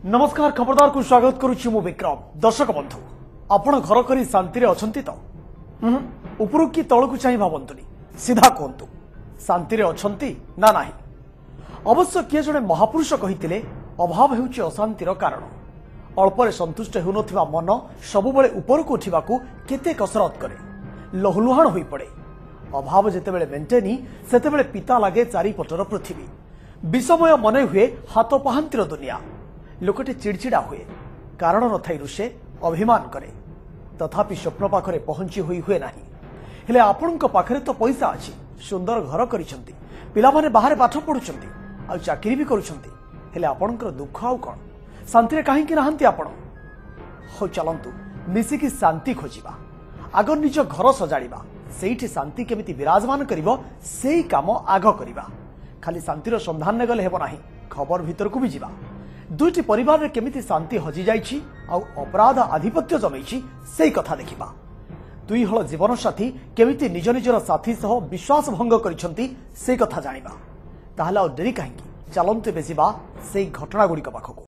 नमस्कार खबरदार को स्वागत करुच्ची मु विक्रम। दर्शक बंधु आपण घर करी शांति अच्छी तो उपरू कि तल को चाह भावतुनि सीधा कहतु शांति अच्छी ना ना। अवश्य किए जड़े महापुरुष कही अभाव हेउछि अशांतिर कारण। अल्परे संतुष्ट हेउनथिबा मन सबुबले ऊपर को उठिबाकू केते कसरत करे, लहुलुहाण होई पड़े। अभाव जेतेबेले मेंटेनी सेतेबेले पिता लागे चारिपटर पृथ्वी। विषमय मने हुए हाथ पाहांतिर दुनिया। लोकटे चिड़चिड़ा हुए, कारण नथाई रुषे, अभिमान करे। तथापि स्वप्न पाखरे पहुंची हुए नाही। हेले आपणक पाखरे तो पैसा अछि, सुंदर घर करिसंती, पिला माने बाहर पाठ पढुचंती, आ चाकरी भी करुचंती। हेले आपणकर दुख आउ कोन? शांति रे काहे कि नाहंती आपण? हो चलंतु मिसिकी शांति खोजिबा। आग निज घर सजाड़िबा, सेठी शांति केमिति विराजमान करिवो सेही काम आग करिबा। खाली शांतिर संधान ने गले हेबो नाही, खबर भीतर को भी जिबा। दुईटी परिवार रे केमिति शांति हजि जाइछि आ अपराध आधिपत्य जमैछि सेही कथा देखिबा। दुई हल जीवन साथी केमिति निज निजर साथी सह विश्वास भंग करिसंती सेही कथा जानिबा। ताहले आ देरी काहेकि, चलंतु बेजिबा सेही घटना गुड़िक पाखकु।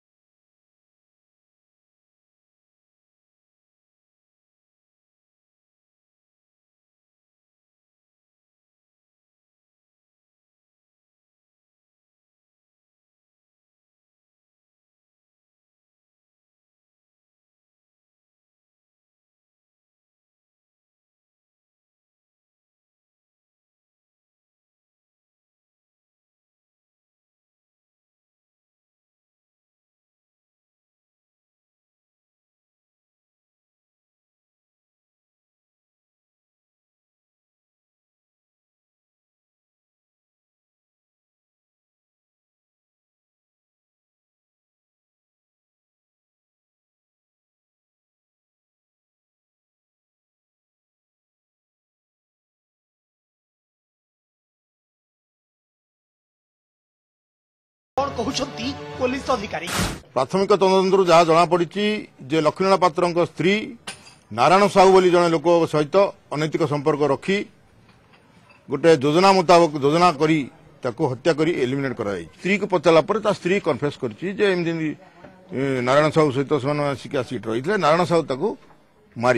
पुलिस अधिकारी प्राथमिक तदंतर जहाँ जना पड़ी जे लक्ष्मीनारायण पात्र स्त्री नारायण साहू बोली जड़े लोक सहित अनैतिक संपर्क रखी गोटे योजना मुताबक योजना करी ताको हत्या करी एलिमिनेट करा स्त्री को पचारा पर स्त्री कन्फेस करछि जे एमदी नारायण साहू सहित से आसिक सीट रही नारायण साहू ताको मारी।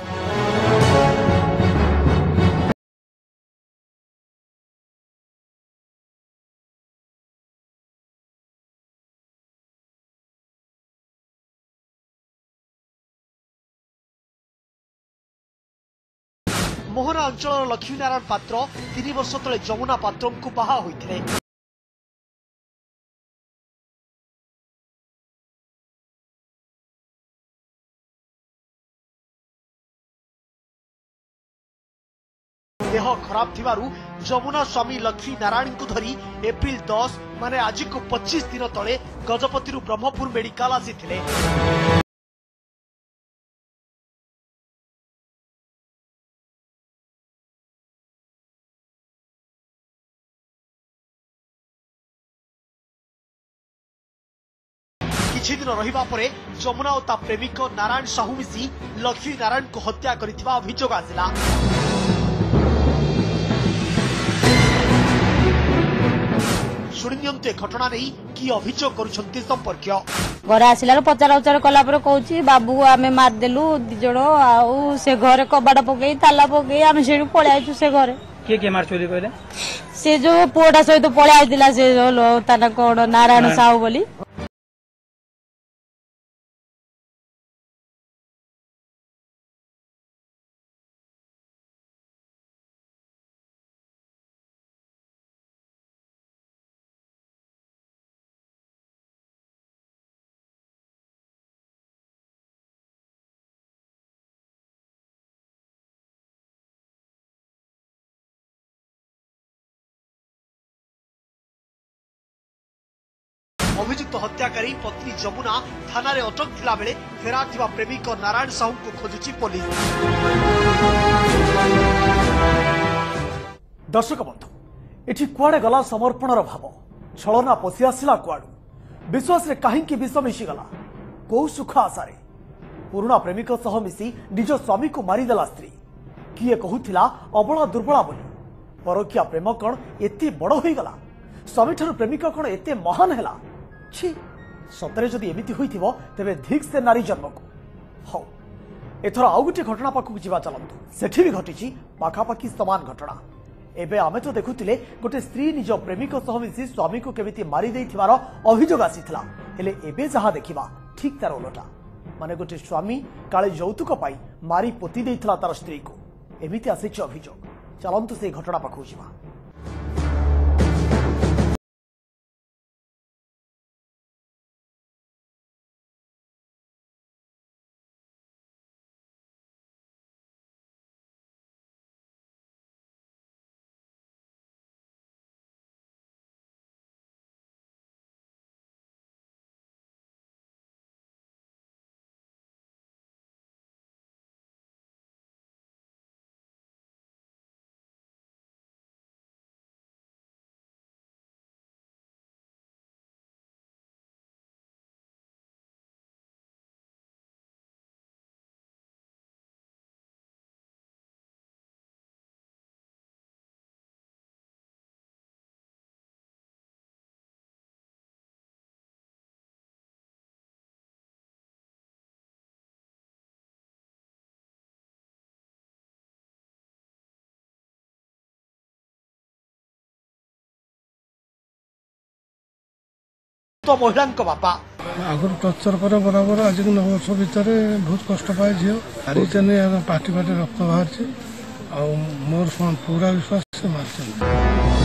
मोहना अंचल लक्ष्मीनारायण पात्र 3 वर्ष तले जमुना पात्र को बाहा होइथिले। देह खराब थिबारु जमुना स्वामी लक्ष्मीनारायण को धरी एप्रिल 10 माने आज को 25 दिन तले गजपति ब्रह्मपुर मेडिकल आसीथिले। किछि दिन रहिबा परे जमुना और ता प्रेमिक नारायण साहू मिसी लक्ष्मी नारायण को हत्या करिथिबा अभियोग आसिला। शुणियंते घटना नहीं कि अभियोग करुछंती संपर्कीय। घर आसिला पचार उचार कला पर कहूची बाबू आमे मार देलु दिजण आउ से घर कबाड़ पकई ताला पकई आमे सेठू पळे आइछु। से घरे के मार चोरी कहले से जो पुओटा सहित पळे आइदिला से ताना कोन नारायण साहू बोली। अभियुक्त हत्याकारी पत्नी जमुना थाना रे अटक थिला बेले फेरार थिबा प्रेमिक नारायण साहू को खोजुची पुलिस। दर्शक बंधु एठी कुआडे गला समर्पणर भाव, छलना पशि आसिला कुआडू, विश्वास रे काहेकि विष मिशी गला, को सुख आशारे पुराना प्रेमिक सह मिसी निज स्वामी को मारिदेला स्त्री। किए कहूथिला अबला दुर्बला बोली, परकिया प्रेम कण एते बड़ होई गला, स्वामी ठारू प्रेमिक कण एते महान हैला। छी सतरे जदि एमिति होइथिबो तेबे धिक से नारी जन्म को हौ एथर आउ गोटे घटना पाखक जीवा चलतु सेठी भी घटी पाखापाखि समान घटना एबे आमे तो देखुतिले गोटे स्त्री निज प्रेमिक सह मिसी स्वामी को केमिति मारी देथिबार अभियोग आसीथिला हेले एबे जहा देखिबा ठीक तार उलटा माने गोटे स्वामी काले यौतुक पाई मारी पोती देथिला तार स्त्री को एमिति आसीछि अभियोग चलंतु से घटना पाखक जीवा तो महिला बापा आगुरी टर्चर करे बराबर आज 9 वर्ष भितर बहुत कष्ट पाए झील हारी पार्टी पार्टी रक्त बाहर मोर पूरा विश्वास से मार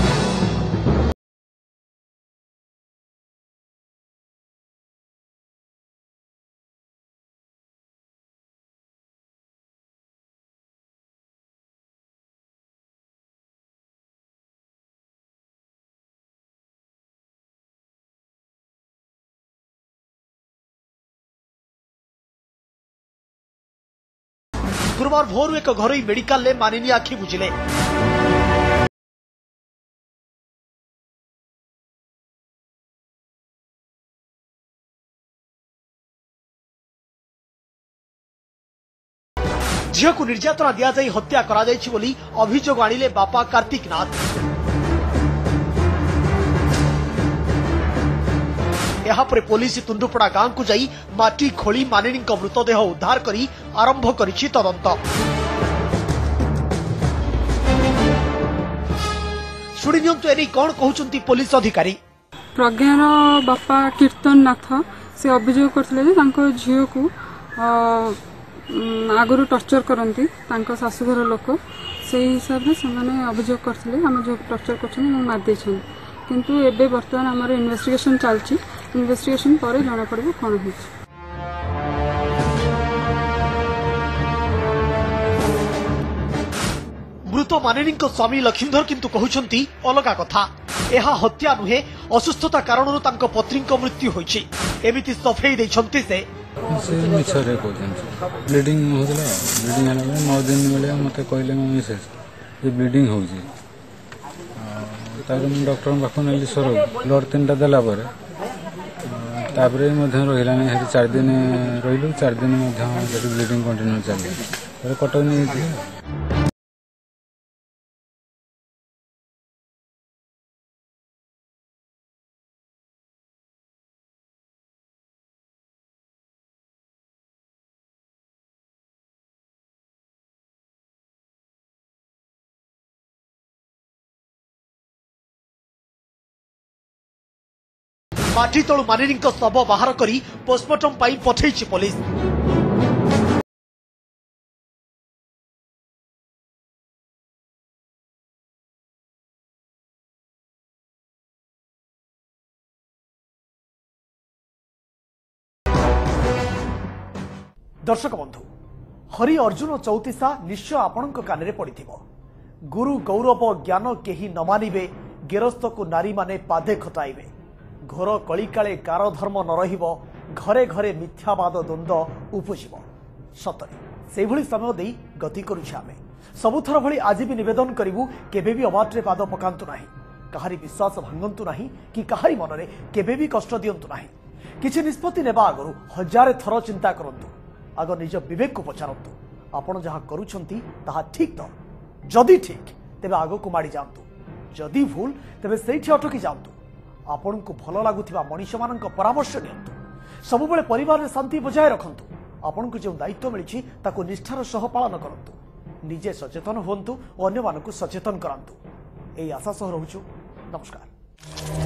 गुरुवार भोर एक घरोई मेडिकल ले मानिनी आखि बुझिले झील को निर्यातना दिया जाई हत्या करा जायछि बोली अभियोग आनिले बापा कार्तिक नाथ यापर पुलिस तुंडुपड़ा गांव को जाई माटी खोली मानिनी मृतदेह उद्धार करी आरंभ करिछि तदंत शुणी नियंतु एनी कौन कहउचंती पुलिस अधिकारी प्रज्ञार बापा कीर्तन नाथ से अभियोग करते झील को आगुरी टर्चर करती शाशुघर लोक से हिसाब से अभियोग करते आम जो टर्चर कर मार किंतु एबे बर्तमान आमर इन्वेस्टिगेशन चलती इन्वेस्टिगेशन पर जना पड़े कौन हो मृत मानिनी स्वामी लक्ष्मीधर किंतु कहउचंती अलगा कथा यह हत्या नुहे असुस्थता कारणरू तांको पत्नी मृत्यु होइछि एमिति सफेई दैछंती से मिछरे ब्लीडिंग होतला ब्लीडिंग 9 दिन बेले मते कहले मो मिसेस जे ब्लीडिंग होउछि तार डॉक्टर पाखु नेली सर ब्लड 3टा देला पर तापरे मध्य रहिला नै 4 दिन रहिलु 4 दिन मध्य ब्लीडिंग कंटिन्यू चली कटक नहीं माटी तलु मानिनी शव बाहर करी पोस्टमार्टम पाई पठेइछि पुलिस दर्शक बंधु हरि अर्जुन चौतीसा निश्चय आपणक कान पड़िथिबो गुरु गौरव ज्ञान केही न मानिबे गेरस्थ को नारी माने पादे खटाइबे घोर कलिकाले कार धर्म न रहिबो घरे घरे मिथ्यावाद द्वंद्व उपजिब सतरे से भली समय दे गति करुछे आमे सबुथर भली आज भी निवेदन करिवु केबे भी अबाटरे पाद पकांतु नाही कहारी विश्वास भांगंतु नाही कि कहारी मनरे केबे भी कष्ट दियंतु नाही किछि निष्पत्ति नेबा आगरु हजारे थर चिंता करंतु आग निज विवेक को पचारंतु आपण जहा करूछंती ताहा ठीक तो जदि ठीक तेबे आगो को माडी जांतु जदि भूल तेबे सेठी अटकी जांतु आपण को भल लगुवा मनीष मान परामर्श नियंतु सबुबले परिवार में शांति बजाय रखंतु आपण को जो दायित्व मिली ताको निष्ठार सह पालन करंतु निजे सचेतन हुंतु और अन्य मानकु सचेतन करंतु एई आशा सह रहूछु नमस्कार।